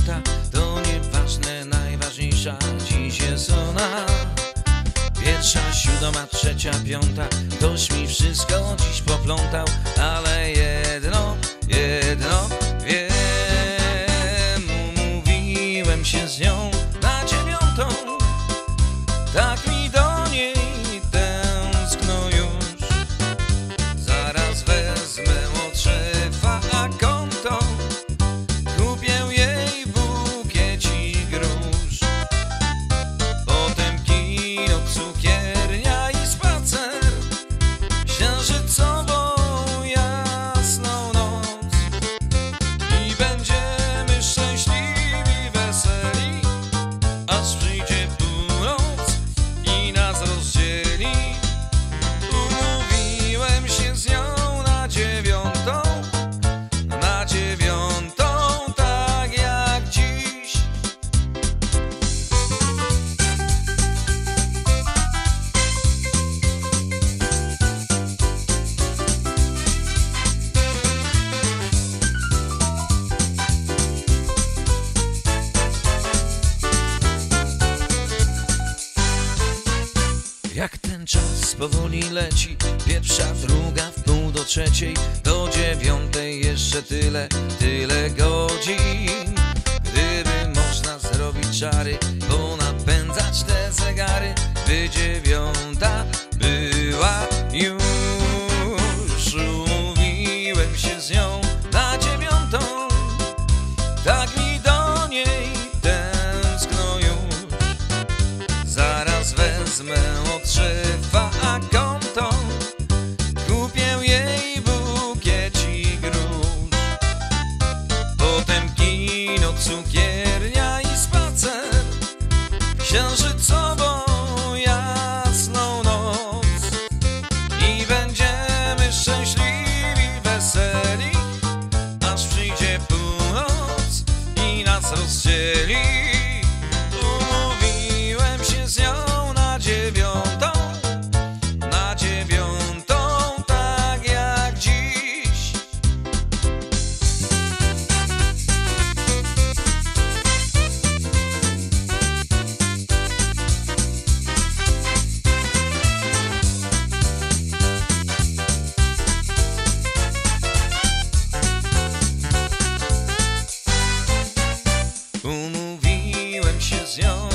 9, to nieważne, najważniejsza dziś jest ona. 1, 7, 3, 5, ktoś mi wszystko dziś poplątał, ale jedno wiem, umówiłem się z nią na 9, tak mi do niej tęskno już. Zaraz wezmę od szefa konto, kupię jej bukiecik róż, potem kino, cukiernia i spacer, księżycową jasną noc i będziemy szczęśliwi, weseli, aż przyjdzie północ i nas rozdzieli. Umówiłem się z nią na 9, tak jak dziś. Jak ten czas powoli leci, 1, 2, wpół do 3, do 9 jeszcze tyle godzin. Gdyby można zrobić czary, ponapędzać te zegary, by 9 była już. Umówiłem się z nią na 9, tak mi do niej tęskno już. Zaraz wezmę od szefa konto, kupię jej bukiecik róż, potem kino, cukiernia i spacer, księżycową jasną noc i będziemy szczęśliwi, weseli, aż przyjdzie północ i nas rozdzieli. Umówiłem się z nią na 9, tak jak dziś. Umówiłem się z nią